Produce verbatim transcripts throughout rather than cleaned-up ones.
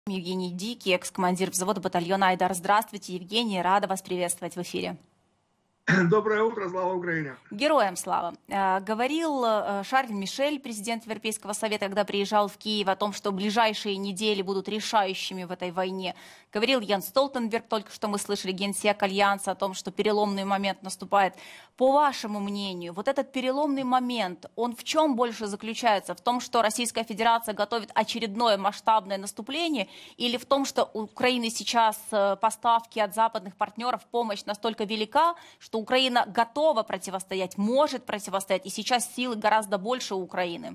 Евгений Дикий, экс-командир взвода батальона «Айдар». Здравствуйте, Евгений, рада вас приветствовать в эфире. Доброе утро, слава Украине. Героям слава. Говорил Шарль Мишель, президент Европейского совета, когда приезжал в Киев, о том, что ближайшие недели будут решающими в этой войне. Говорил Йенс Столтенберг, только что мы слышали, генсек Альянса, о том, что переломный момент наступает. По вашему мнению, вот этот переломный момент, он в чем больше заключается? В том, что Российская Федерация готовит очередное масштабное наступление, или в том, что у Украины сейчас поставки от западных партнеров, помощь настолько велика, что Украина готова противостоять, может противостоять, и сейчас силы гораздо больше у Украины?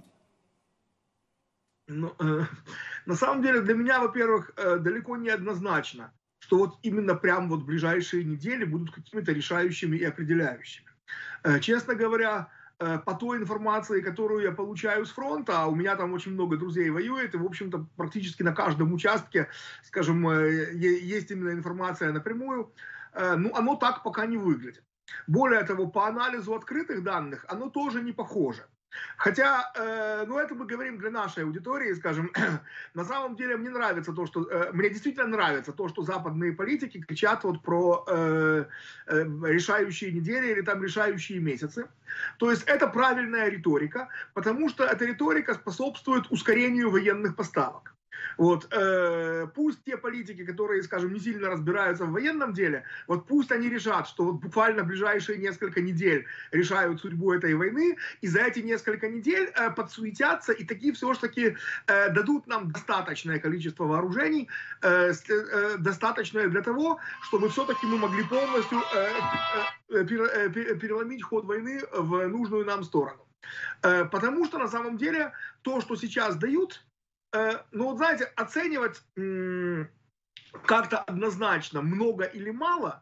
Ну, э, на самом деле для меня, во-первых, э, далеко не однозначно, что вот именно прям вот ближайшие недели будут какими-то решающими и определяющими. Э, честно говоря, э, по той информации, которую я получаю с фронта, а у меня там очень много друзей воюет, и, в общем-то, практически на каждом участке, скажем, э, есть именно информация напрямую, э, ну, оно так пока не выглядит. Более того, по анализу открытых данных, оно тоже не похоже. Хотя, э, ну это мы говорим для нашей аудитории, скажем, на самом деле мне нравится то, что, э, мне действительно нравится то, что западные политики кричат вот про э, э, решающие недели или там решающие месяцы. То есть это правильная риторика, потому что эта риторика способствует ускорению военных поставок. Вот, э, пусть те политики, которые, скажем, не сильно разбираются в военном деле, вот пусть они решат, что вот буквально в ближайшие несколько недель решают судьбу этой войны, и за эти несколько недель э, подсуетятся и таки все-таки э, дадут нам достаточное количество вооружений, э, э, достаточное для того, чтобы все-таки мы могли полностью э, э, э, переломить ход войны в нужную нам сторону. Э, потому что на самом деле то, что сейчас дают, ну вот знаете, оценивать как-то однозначно много или мало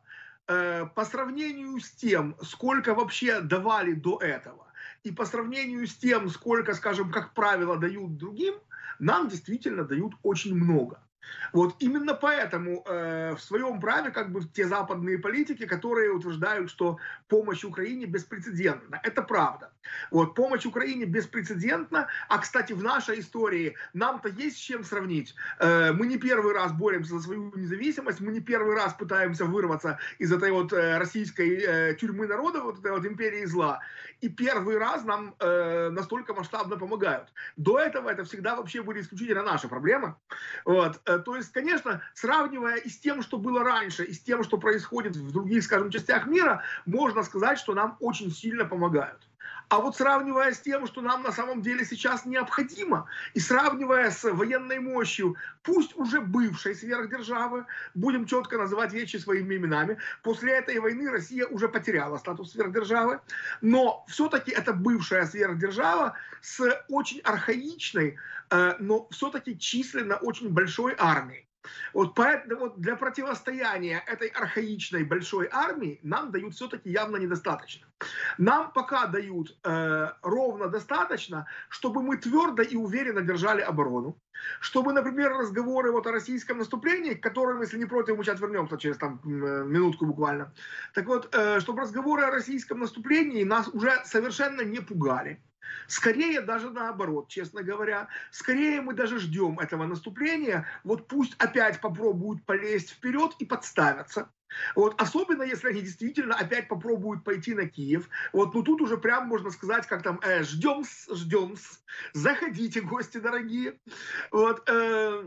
по сравнению с тем, сколько вообще давали до этого, и по сравнению с тем, сколько, скажем, как правило, дают другим, нам действительно дают очень много. Вот именно поэтому э, в своем праве как бы те западные политики, которые утверждают, что помощь Украине беспрецедентна. Это правда. Вот, помощь Украине беспрецедентна, а, кстати, в нашей истории нам-то есть с чем сравнить. Э, мы не первый раз боремся за свою независимость, мы не первый раз пытаемся вырваться из этой вот э, российской э, тюрьмы народа, вот этой вот империи зла, и первый раз нам э, настолько масштабно помогают. До этого это всегда вообще были исключительно наши проблемы. Вот. То есть, конечно, сравнивая и с тем, что было раньше, и с тем, что происходит в других, скажем, частях мира, можно сказать, что нам очень сильно помогают. А вот сравнивая с тем, что нам на самом деле сейчас необходимо, и сравнивая с военной мощью, пусть уже бывшей сверхдержавы, будем четко называть вещи своими именами, после этой войны Россия уже потеряла статус сверхдержавы, но все-таки это бывшая сверхдержава с очень архаичной, но все-таки численно очень большой армией. Вот, поэтому, вот для противостояния этой архаичной большой армии нам дают все-таки явно недостаточно. Нам пока дают э, ровно достаточно, чтобы мы твердо и уверенно держали оборону, чтобы, например, разговоры вот о российском наступлении, к которым, если не против, мы сейчас вернемся через там, минутку буквально, так вот, э, чтобы разговоры о российском наступлении нас уже совершенно не пугали. Скорее даже наоборот, честно говоря. Скорее мы даже ждем этого наступления. Вот пусть опять попробуют полезть вперед и подставятся. Вот, особенно если они действительно опять попробуют пойти на Киев. Вот, ну тут уже прям можно сказать, как там, э, ждем, ждем, заходите, гости дорогие. Вот, э,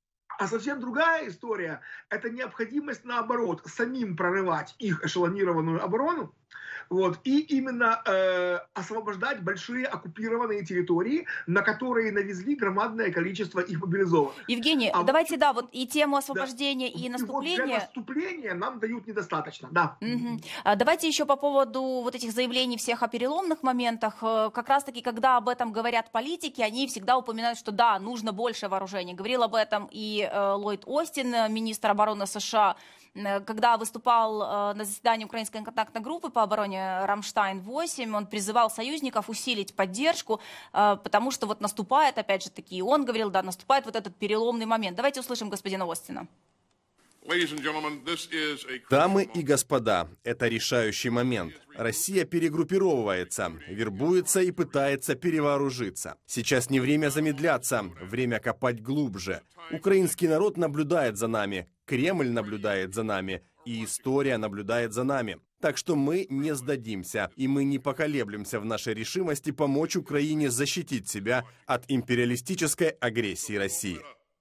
а совсем другая история – это необходимость, наоборот, самим прорывать их эшелонированную оборону, вот, и именно э, освобождать большие оккупированные территории, на которые навезли громадное количество их мобилизованных. Евгений, а давайте, вот, да, вот и тему освобождения, да, и наступления. И вот для наступления нам дают недостаточно, да. Угу. А давайте еще по поводу вот этих заявлений всех о переломных моментах. Как раз-таки, когда об этом говорят политики, они всегда упоминают, что да, нужно больше вооружений. Говорил об этом и э, Ллойд Остин, министр обороны США, когда выступал на заседании Украинской контактной группы по обороне Рамштайн восемь, он призывал союзников усилить поддержку, потому что вот наступает, опять же таки, он говорил, да, наступает вот этот переломный момент. Давайте услышим господина Остина. Дамы и господа, это решающий момент. Россия перегруппировывается, вербуется и пытается перевооружиться. Сейчас не время замедляться, время копать глубже. Украинский народ наблюдает за нами, Кремль наблюдает за нами, и история наблюдает за нами. Так что мы не сдадимся, и мы не поколеблемся в нашей решимости помочь Украине защитить себя от империалистической агрессии России.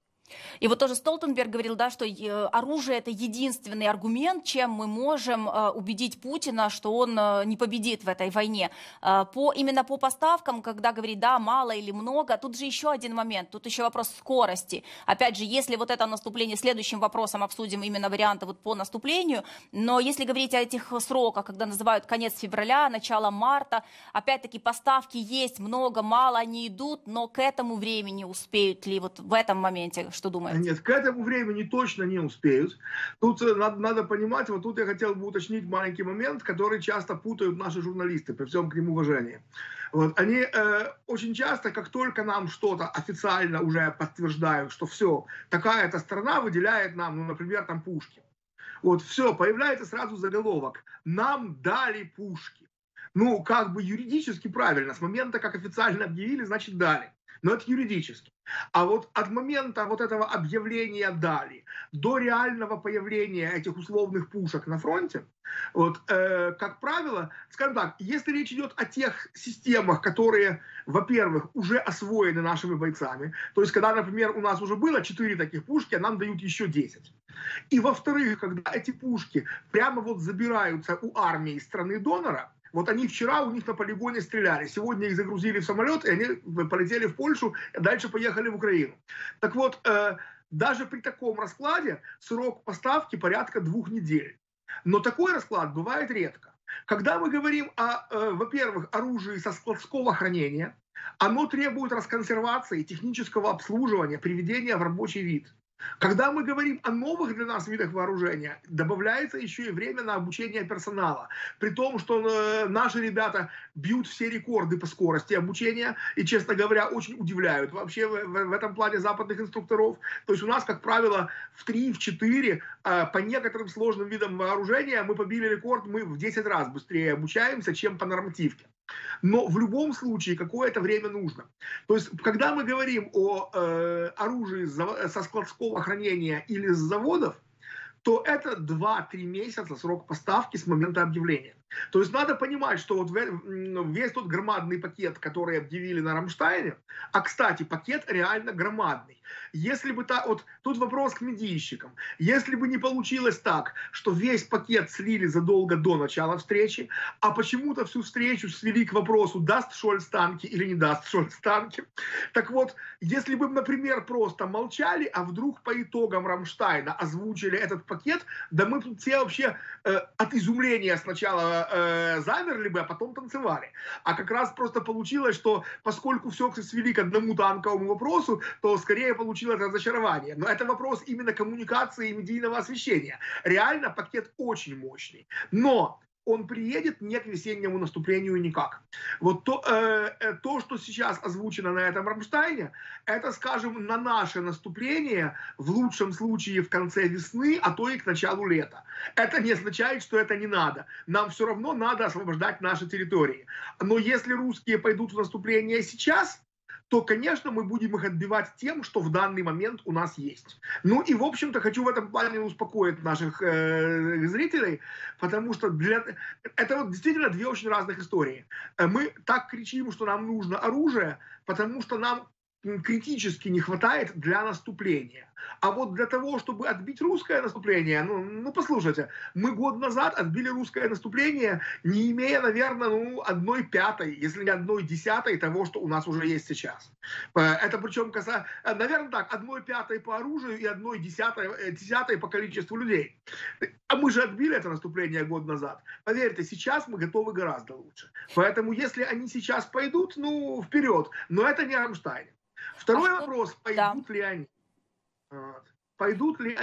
И вот тоже Столтенберг говорил, да, что оружие – это единственный аргумент, чем мы можем убедить Путина, что он не победит в этой войне. По, именно по поставкам, когда говорит, да, мало или много, тут же еще один момент, тут еще вопрос скорости. Опять же, если вот это наступление, следующим вопросом обсудим именно варианты вот по наступлению, но если говорить о этих сроках, когда называют конец февраля, начало марта, опять-таки поставки есть, много, мало, они идут, но к этому времени успеют ли вот в этом моменте? Что думаете? Нет, к этому времени точно не успеют. Тут надо, надо понимать, вот тут я хотел бы уточнить маленький момент, который часто путают наши журналисты, при всем к ним уважении. Вот, они э, очень часто, как только нам что-то официально уже подтверждают, что все, такая-то страна выделяет нам, ну, например, там пушки. Вот, все, появляется сразу заголовок. Нам дали пушки. Ну, как бы юридически правильно. С момента, как официально объявили, значит дали. Но это юридически. А вот от момента вот этого объявления дали до реального появления этих условных пушек на фронте, вот, э, как правило, скажем так, если речь идет о тех системах, которые, во-первых, уже освоены нашими бойцами, то есть когда, например, у нас уже было четыре таких пушки, а нам дают еще десять. И во-вторых, когда эти пушки прямо вот забираются у армии страны-донора, вот они вчера у них на полигоне стреляли, сегодня их загрузили в самолет, и они полетели в Польшу, а дальше поехали в Украину. Так вот, э, даже при таком раскладе срок поставки порядка двух недель. Но такой расклад бывает редко. Когда мы говорим о, э, во-первых, оружии со складского хранения, оно требует расконсервации, технического обслуживания, приведения в рабочий вид. Когда мы говорим о новых для нас видах вооружения, добавляется еще и время на обучение персонала. При том, что э, наши ребята бьют все рекорды по скорости обучения и, честно говоря, очень удивляют вообще в, в, в этом плане западных инструкторов. То есть у нас, как правило, в три, в четыре э, по некоторым сложным видам вооружения мы побили рекорд, мы в десять раз быстрее обучаемся, чем по нормативке. Но в любом случае какое-то время нужно. То есть, когда мы говорим о э, оружии со складского хранения или с заводов, то это два-три месяца срок поставки с момента объявления. То есть надо понимать, что вот весь тот громадный пакет, который объявили на Рамштайне, а, кстати, пакет реально громадный. Если бы так, вот тут вопрос к медийщикам, если бы не получилось так, что весь пакет слили задолго до начала встречи, а почему-то всю встречу свели к вопросу, даст Шольц танки или не даст Шольц танки, так вот, если бы, например, просто молчали, а вдруг по итогам Рамштайна озвучили этот пакет, да мы тут все вообще э, от изумления сначала э, замерли бы, а потом танцевали. А как раз просто получилось, что поскольку все свели к одному танковому вопросу, то скорее получилось разочарование. Но это вопрос именно коммуникации и медийного освещения. Реально пакет очень мощный. Но он приедет не к весеннему наступлению никак. Вот то, э, то, что сейчас озвучено на этом Рамштайне, это, скажем, на наше наступление в лучшем случае в конце весны, а то и к началу лета. Это не означает, что это не надо. Нам все равно надо освобождать наши территории. Но если русские пойдут в наступление сейчас, то, конечно, мы будем их отбивать тем, что в данный момент у нас есть. Ну и, в общем-то, хочу в этом плане успокоить наших э, зрителей, потому что для... это вот действительно две очень разных истории. Мы так кричим, что нам нужно оружие, потому что нам критически не хватает для наступления. А вот для того, чтобы отбить русское наступление, ну, ну послушайте, мы год назад отбили русское наступление, не имея, наверное, ну, одной пятой, если не одной десятой того, что у нас уже есть сейчас. Это причем касается, наверное, так, одной пятой по оружию и одной десятой, десятой по количеству людей. А мы же отбили это наступление год назад. Поверьте, сейчас мы готовы гораздо лучше. Поэтому, если они сейчас пойдут, ну, вперед. Но это не Рамштайн. Второй а вопрос, что... пойдут да. ли они? Пойдут ли они?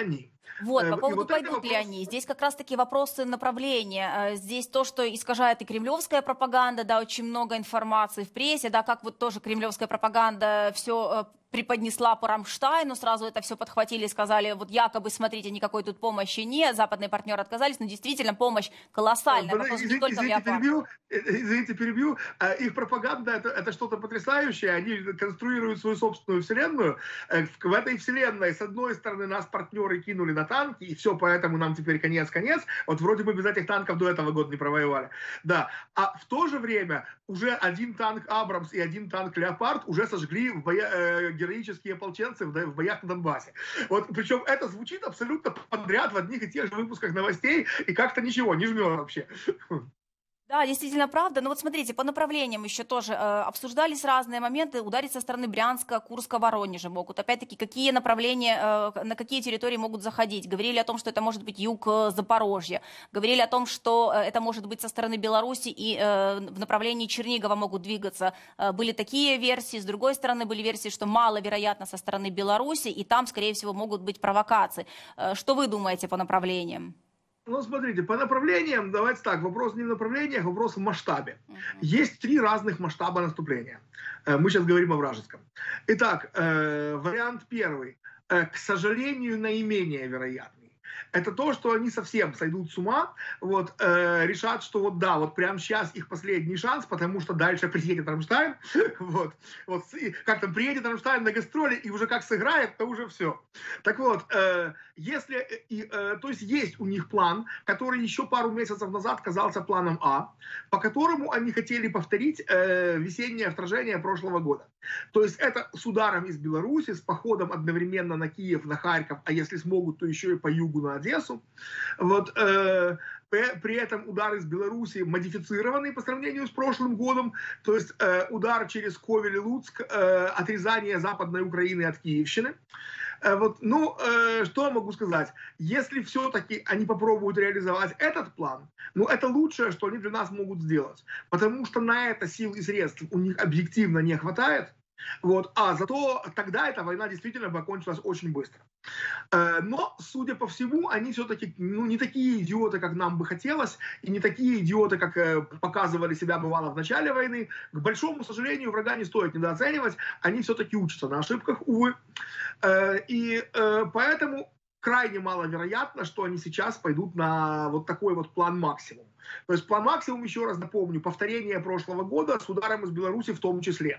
Вот, по И поводу вот это пойдут ли вопрос. они. Здесь как раз-таки вопросы направления. Э, Здесь то, что искажает и кремлевская пропаганда, да, очень много информации в прессе, да, как вот тоже кремлевская пропаганда все преподнесла по Рамштайну, сразу это все подхватили и сказали, вот якобы, смотрите, никакой тут помощи нет, западные партнеры отказались, но действительно помощь колоссальная. Вопрос не Извините, только в извините, Леопарде. перебью. Э, Извините, перебью. А Их пропаганда это, это что-то потрясающее. Они конструируют свою собственную вселенную. Э, В в этой вселенной, с одной стороны, нас партнеры кинули на танки, и все, поэтому нам теперь конец-конец. Вот вроде бы без этих танков до этого года не провоевали. Да. А в то же время уже один танк Абрамс и один танк Леопард уже сожгли в боя, э, героические ополченцы в, в боях на Донбассе. Вот, причем это звучит абсолютно подряд в одних и тех же выпусках новостей, и как-то ничего не жмет вообще. Да, действительно правда. Но вот смотрите, по направлениям еще тоже э, обсуждались разные моменты. Ударить со стороны Брянска, Курска, Воронежа могут. Опять-таки, какие направления, э, на какие территории могут заходить. Говорили о том, что это может быть юг э, Запорожья. Говорили о том, что э, это может быть со стороны Беларуси и э, в направлении Чернигова могут двигаться. Э, были такие версии. С другой стороны, были версии, что маловероятно со стороны Беларуси, и там, скорее всего, могут быть провокации. Э, что вы думаете по направлениям? Ну, смотрите, по направлениям, давайте так, вопрос не в направлениях, вопрос в масштабе. Uh-huh. Есть три разных масштаба наступления. Э, Мы сейчас говорим о вражеском. Итак, э, вариант первый, э, к сожалению, наименее вероятный. Это то, что они совсем сойдут с ума, вот, э, решат, что вот да, вот прямо сейчас их последний шанс, потому что дальше приедет Рамштайн, вот, вот, и как там приедет Рамштайн на гастроли и уже как сыграет, то уже все. Так вот, э, если, и, э, то есть есть у них план, который еще пару месяцев назад казался планом А, по которому они хотели повторить э, весеннее вторжение прошлого года. То есть это с ударом из Беларуси, с походом одновременно на Киев, на Харьков, а если смогут, то еще и по югу на Одессу. Вот, э, при этом удар из Беларуси модифицированный по сравнению с прошлым годом, то есть э, удар через Ковель и Луцк, э, отрезание Западной Украины от Киевщины. Э, вот, ну, э, что я могу сказать? Если все-таки они попробуют реализовать этот план, ну, это лучшее, что они для нас могут сделать, потому что на это сил и средств у них объективно не хватает. Вот, а зато тогда эта война действительно бы окончилась очень быстро. Но, судя по всему, они все-таки ну, не такие идиоты, как нам бы хотелось, и не такие идиоты, как показывали себя бывало в начале войны. К большому сожалению, врага не стоит недооценивать, они все-таки учатся на ошибках, увы. И поэтому крайне маловероятно, что они сейчас пойдут на вот такой вот план максимум. То есть план максимум, еще раз напомню, повторение прошлого года с ударом из Беларуси в том числе.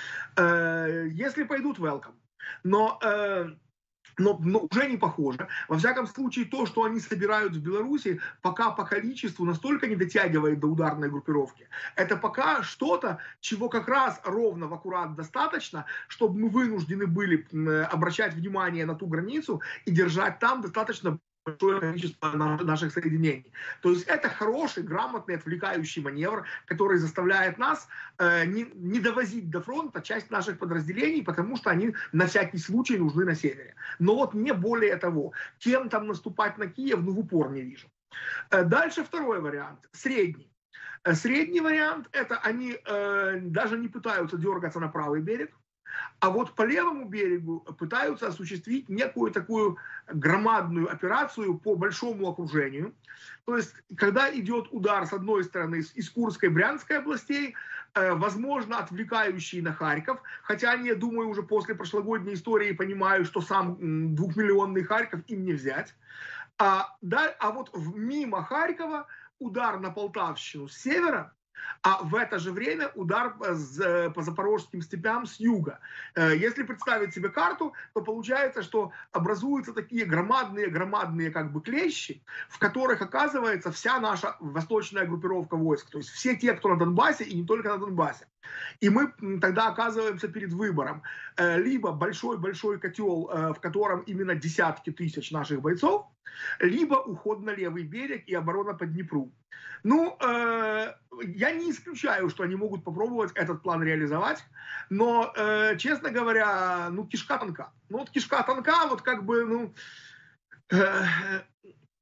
Если пойдут, welcome. Но... Но, но уже не похоже. Во всяком случае, то, что они собирают в Беларуси, пока по количеству настолько не дотягивает до ударной группировки. Это пока что-то, чего как раз ровно в аккурат достаточно, чтобы мы вынуждены были обращать внимание на ту границу и держать там достаточно большое количество наших соединений. То есть это хороший, грамотный, отвлекающий маневр, который заставляет нас э, не, не довозить до фронта часть наших подразделений, потому что они на всякий случай нужны на севере. Но вот не более того. Кем там наступать на Киев, ну в упор не вижу. Э, дальше второй вариант, средний. Э, средний вариант, это они э, даже не пытаются дергаться на правый берег, а вот по левому берегу пытаются осуществить некую такую громадную операцию по большому окружению. То есть, когда идет удар с одной стороны из Курской и Брянской областей, возможно, отвлекающий на Харьков, хотя они, я думаю, уже после прошлогодней истории понимают, что сам двухмиллионный Харьков им не взять. А, да, а вот мимо Харькова удар на Полтавщину с севера, а в это же время удар по запорожским степям с юга. Если представить себе карту, то получается, что образуются такие громадные-громадные как бы клещи, в которых оказывается вся наша восточная группировка войск. То есть все те, кто на Донбассе и не только на Донбассе. И мы тогда оказываемся перед выбором. Либо большой-большой котел, в котором именно десятки тысяч наших бойцов, либо уход на левый берег и оборона по Днепру. Ну, э, я не исключаю, что они могут попробовать этот план реализовать, но, э, честно говоря, ну, кишка тонка. Ну, вот кишка тонка, вот как бы, ну... Э,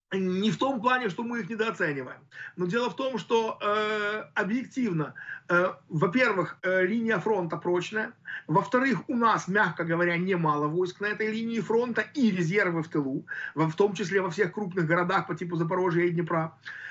Не в том плане, что мы их недооцениваем. Но дело в том, что э, объективно, э, во-первых, э, линия фронта прочная. Во-вторых, у нас, мягко говоря, немало войск на этой линии фронта и резервы в тылу, в том числе во всех крупных городах по типу Запорожья и Днепра.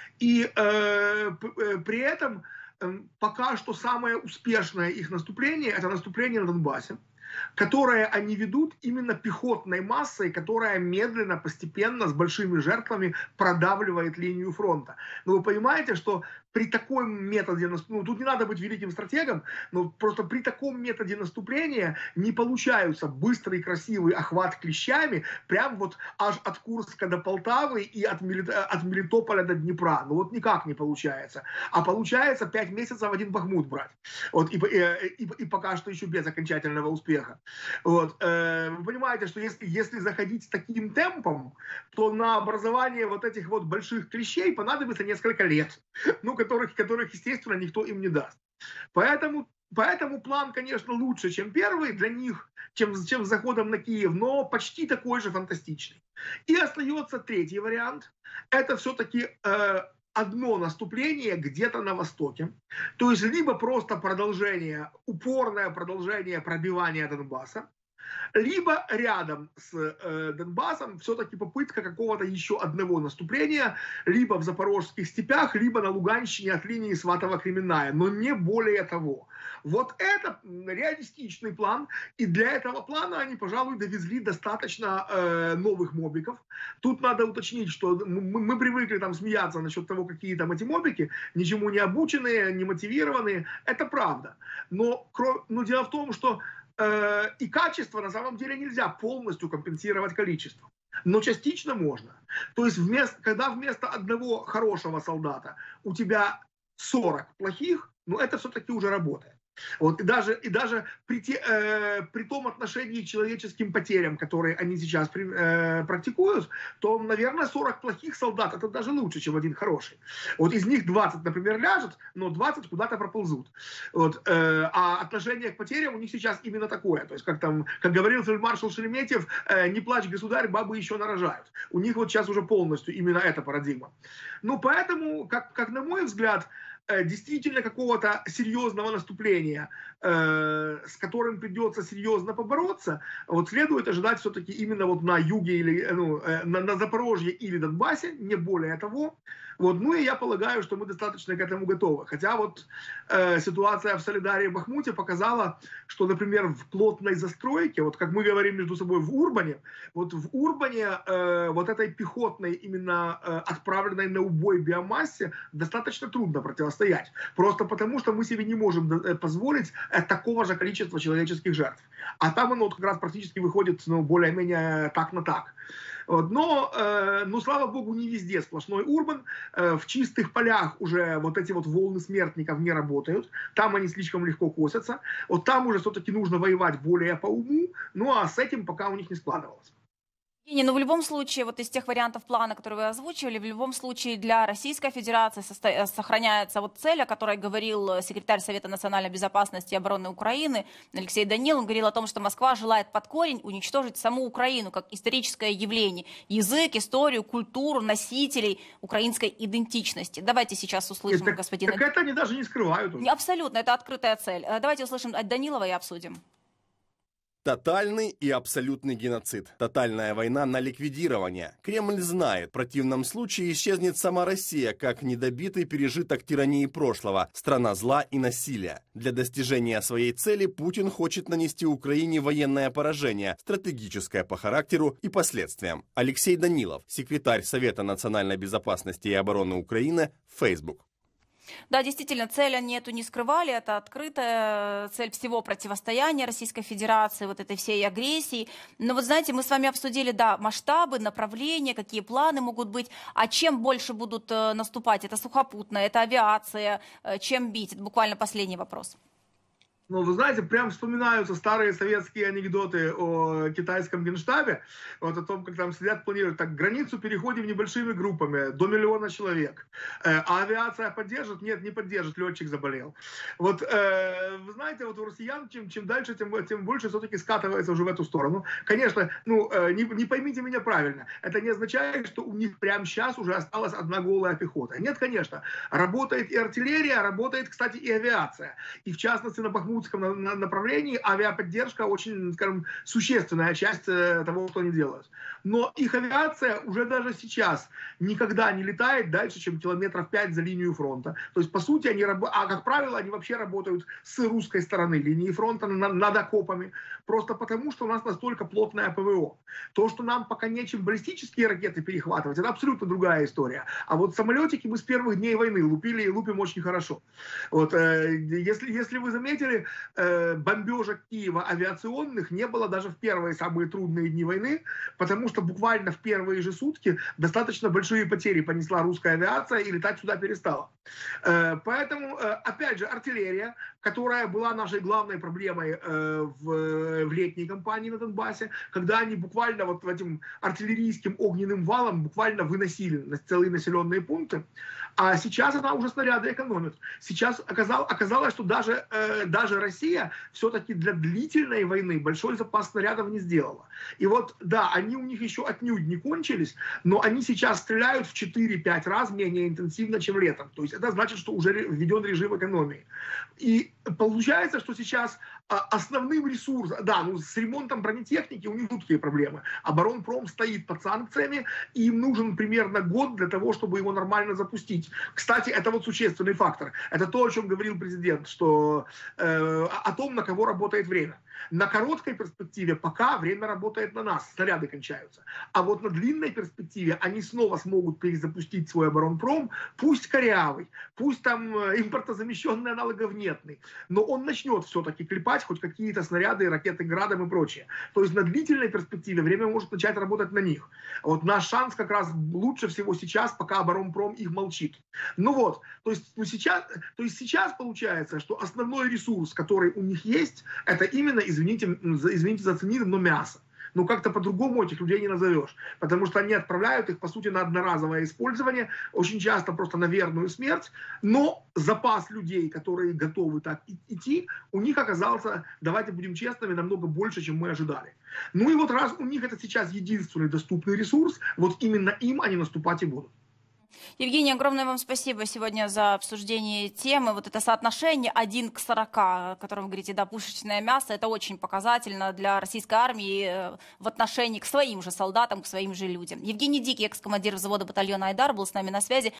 И э, при этом э, пока что самое успешное их наступление – это наступление на Донбассе, которое они ведут именно пехотной массой, которая медленно, постепенно, с большими жертвами продавливает линию фронта. Но вы понимаете, что при таком методе, ну тут не надо быть великим стратегом, но просто при таком методе наступления не получаются быстрый, красивый охват клещами, прям вот аж от Курска до Полтавы и от, Мели... от Мелитополя до Днепра. Ну вот никак не получается. А получается пять месяцев один Бахмут брать. Вот, и, и, и, и пока что еще без окончательного успеха. Вот, э, вы понимаете, что если, если заходить с таким темпом, то на образование вот этих вот больших клещей понадобится несколько лет, ну, которых, которых, естественно, никто им не даст. Поэтому, поэтому план, конечно, лучше, чем первый для них, чем, чем с заходом на Киев, но почти такой же фантастичный. И остается третий вариант. Это все-таки... Э, одно наступление где-то на востоке. То есть либо просто продолжение, упорное продолжение пробивания Донбасса, либо рядом с э, Донбассом все-таки попытка какого-то еще одного наступления, либо в Запорожских степях, либо на Луганщине от линии Сватово-Кременная, но не более того. Вот это реалистичный план, и для этого плана они, пожалуй, довезли достаточно э, новых мобиков. Тут надо уточнить, что мы, мы привыкли там смеяться насчет того, какие там эти мобики, ничему не обученные, не мотивированные, это правда. Но, но дело в том, что э, и качество на самом деле нельзя полностью компенсировать количеством. Но частично можно. То есть, вместо, когда вместо одного хорошего солдата у тебя сорок плохих, ну это все-таки уже работает. Вот, и даже, и даже при, те, э, при том отношении к человеческим потерям, которые они сейчас при, э, практикуют, то, наверное, сорок плохих солдат это даже лучше, чем один хороший. Вот из них двадцать, например, ляжет, но двадцать куда-то проползут. Вот, э, а отношение к потерям у них сейчас именно такое. То есть, как, там, как говорил фельдмаршал Шереметьев, э, не плачь, государь, бабы еще нарожают. У них вот сейчас уже полностью именно эта парадигма. Ну, поэтому, как, как на мой взгляд, действительно какого-то серьезного наступления, э, с которым придется серьезно побороться, вот следует ожидать все-таки именно вот на юге или ну, э, на, на Запорожье или Донбассе, не более того. Вот, ну и я полагаю, что мы достаточно к этому готовы. Хотя вот э, ситуация в Солидаре и Бахмуте показала, что, например, в плотной застройке, вот как мы говорим между собой в Урбане, вот в Урбане э, вот этой пехотной, именно э, отправленной на убой биомассе достаточно трудно противостоять. Просто потому, что мы себе не можем позволить э, такого же количества человеческих жертв. А там оно вот как раз практически выходит ну, более-менее так на так. Вот, но, э, ну, слава богу, не везде сплошной урбан. Э, в чистых полях уже вот эти вот волны смертников не работают. Там они слишком легко косятся. Вот там уже все-таки нужно воевать более по уму. Ну, а с этим пока у них не складывалось. Евгений, ну в любом случае, вот из тех вариантов плана, которые вы озвучивали, в любом случае для Российской Федерации состо... сохраняется вот цель, о которой говорил секретарь Совета национальной безопасности и обороны Украины Алексей Данилов. Он говорил о том, что Москва желает под корень уничтожить саму Украину как историческое явление, язык, историю, культуру, носителей украинской идентичности. Давайте сейчас услышим так, господина... Так это они даже не скрывают. Уже. Абсолютно, это открытая цель. Давайте услышим от Данилова и обсудим. Тотальный и абсолютный геноцид. Тотальная война на ликвидирование. Кремль знает, в противном случае исчезнет сама Россия, как недобитый пережиток тирании прошлого, страна зла и насилия. Для достижения своей цели Путин хочет нанести Украине военное поражение, стратегическое по характеру и последствиям. Алексей Данилов, секретарь Совета национальной безопасности и обороны Украины, Facebook. Да, действительно, цель они эту не скрывали, это открытая цель всего противостояния Российской Федерации, вот этой всей агрессии. Но вот знаете, мы с вами обсудили, да, масштабы, направления, какие планы могут быть, а чем больше будут наступать, это сухопутная, это авиация, чем бить, это буквально последний вопрос. Ну, вы знаете, прям вспоминаются старые советские анекдоты о китайском генштабе, вот о том, как там сидят, планируют, так, границу переходим небольшими группами, до миллиона человек. Э, а авиация поддержит? Нет, не поддержит, летчик заболел. Вот, э, вы знаете, вот у россиян, чем, чем дальше, тем, тем больше все-таки скатывается уже в эту сторону. Конечно, ну, э, не, не поймите меня правильно, это не означает, что у них прямо сейчас уже осталась одна голая пехота. Нет, конечно, работает и артиллерия, работает, кстати, и авиация. И в частности, на Бахмутском направлении авиаподдержка очень, скажем, существенная часть того, что они делают. Но их авиация уже даже сейчас никогда не летает дальше, чем километров пять за линию фронта. То есть, по сути, они, а как правило, они вообще работают с русской стороны линии фронта над окопами. Просто потому, что у нас настолько плотное ПВО. То, что нам пока нечем баллистические ракеты перехватывать, это абсолютно другая история. А вот самолетики мы с первых дней войны лупили и лупим очень хорошо. Вот, если, если вы заметили, бомбежек Киева авиационных не было даже в первые самые трудные дни войны, потому что буквально в первые же сутки достаточно большие потери понесла русская авиация и летать сюда перестала. Поэтому, опять же, артиллерия, которая была нашей главной проблемой в, в летней кампании на Донбассе, когда они буквально вот этим артиллерийским огненным валом буквально выносили целые населенные пункты, а сейчас она уже снаряды экономит. Сейчас оказалось, оказалось что даже, э, даже Россия все-таки для длительной войны большой запас снарядов не сделала. И вот, да, они у них еще отнюдь не кончились, но они сейчас стреляют в четыре-пять раз менее интенсивно, чем летом. То есть это значит, что уже введен режим экономии. И получается, что сейчас основным ресурсом, да, ну с ремонтом бронетехники у них жуткие проблемы. Оборонпром стоит под санкциями, и им нужен примерно год для того, чтобы его нормально запустить. Кстати, это вот существенный фактор. Это то, о чем говорил президент, что э, о том, на кого работает время. На короткой перспективе пока время работает на нас, снаряды кончаются. А вот на длинной перспективе они снова смогут перезапустить свой оборонпром, пусть корявый, пусть там импортозамещенный аналогов нетный, но он начнет все-таки клепать хоть какие-то снаряды, ракеты Градом и прочее. То есть на длительной перспективе время может начать работать на них. Вот наш шанс как раз лучше всего сейчас, пока оборонпром их молчит. Ну вот, то есть, ну сейчас, то есть сейчас получается, что основной ресурс, который у них есть, это именно, извините, извините за цинизм, но мясо. Ну, как-то по-другому этих людей не назовешь. Потому что они отправляют их, по сути, на одноразовое использование, очень часто просто на верную смерть. Но запас людей, которые готовы так идти, у них оказался, давайте будем честными, намного больше, чем мы ожидали. Ну и вот раз у них это сейчас единственный доступный ресурс, вот именно им они наступать и будут. Евгений, огромное вам спасибо сегодня за обсуждение темы. Вот это соотношение один к сорока, о котором вы говорите, да, пушечное мясо, это очень показательно для российской армии в отношении к своим же солдатам, к своим же людям. Евгений Дикий, экс-командир взвода батальона «Айдар», был с нами на связи.